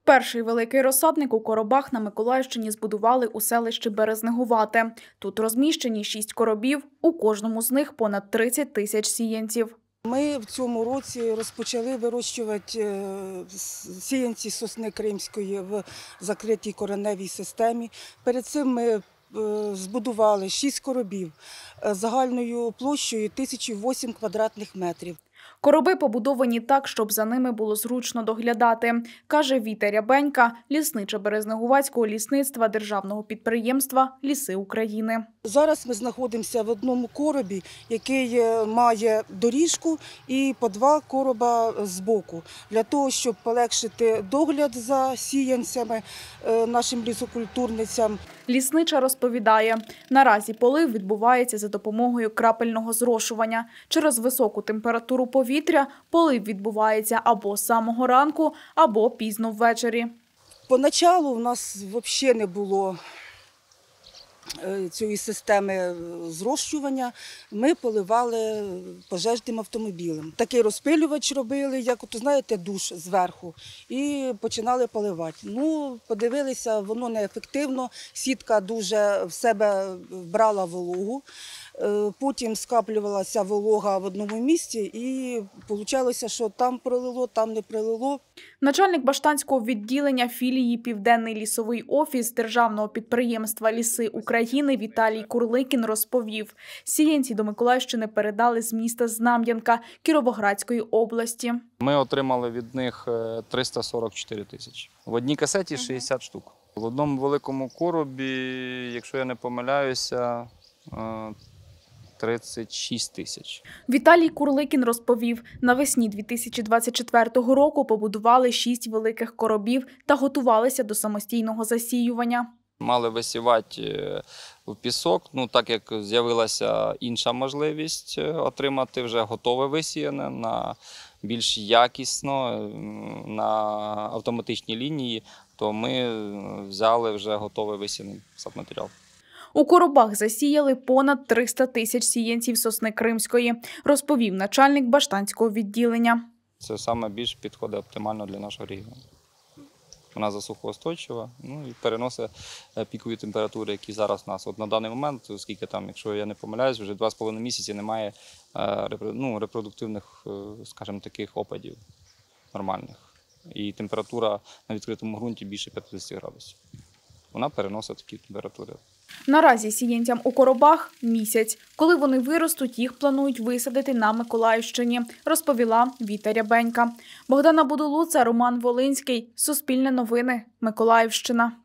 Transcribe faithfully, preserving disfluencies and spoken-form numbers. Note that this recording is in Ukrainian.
Перший великий розсадник у коробах на Миколаївщині збудували у селищі Березнегувате. Тут розміщені шість коробів, у кожному з них понад тридцять тисяч сіянців. Ми в цьому році розпочали вирощувати сіянці сосни кримської в закритій кореневій системі. Перед цим ми збудували шість коробів загальною площею тисяча вісім квадратних метрів. Короби побудовані так, щоб за ними було зручно доглядати, каже Віта Рябенька, ліснича Березнегуватського лісництва державного підприємства «Ліси України». Зараз ми знаходимося в одному коробі, який має доріжку і по два короба збоку, для того, щоб полегшити догляд за сіянцями нашим лісокультурницям. Ліснича розповідає, наразі полив відбувається за допомогою крапельного зрошування. Через високу температуру повітря полив відбувається або з самого ранку, або пізно ввечері. Поначалу в нас взагалі не було цієї системи зрощування, ми поливали пожежним автомобілем. Такий розпилювач робили, як, от, знаєте, душ зверху, і починали поливати. Ну, подивилися, воно неефективно, сітка дуже в себе брала вологу, потім скаплювалася волога в одному місці і вийшло, що там пролило, там не пролило. Начальник Баштанського відділення філії «Південний лісовий офіс» державного підприємства «Ліси України» Віталій Курликін розповів, сіянці до Миколаївщини передали з міста Знам'янка Кіровоградської області. Ми отримали від них триста сорок чотири тисячі. В одній касеті шістдесят штук. В одному великому коробі, якщо я не помиляюся, тридцять шість тисяч. Віталій Курликін розповів, навесні дві тисячі двадцять четвертого року побудували шість великих коробів та готувалися до самостійного засіювання. Мали висівати в пісок, ну так як з'явилася інша можливість отримати вже готове висіяне на більш якісно, на автоматичній лінії, то ми взяли вже готовий висіяний садматеріал. У коробах засіяли понад триста тисяч сіянців сосни кримської, розповів начальник Баштанського відділення. Це саме більш підходить оптимально для нашого регіону. Вона засухоустойчива, ну і переносить пікові температури, які зараз у нас. От на даний момент, оскільки там, якщо я не помиляюсь, вже два з половиною місяці немає ну, репродуктивних, скажімо, таких опадів нормальних. І температура на відкритому ґрунті більше п'ятдесят градусів. Вона переносить такі температури. Наразі сіянцям у коробах місяць. Коли вони виростуть, їх планують висадити на Миколаївщині, розповіла Віта Рябенька. Богдана Будулуца, Роман Волинський. Суспільне новини. Миколаївщина.